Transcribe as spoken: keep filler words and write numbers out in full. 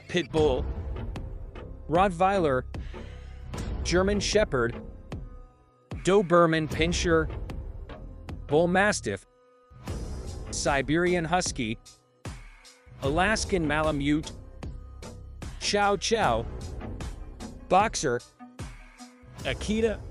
Pit Bull, Rottweiler, German Shepherd, Doberman Pinscher, Bull Mastiff, Siberian Husky, Alaskan Malamute, Chow Chow, Boxer, Akita,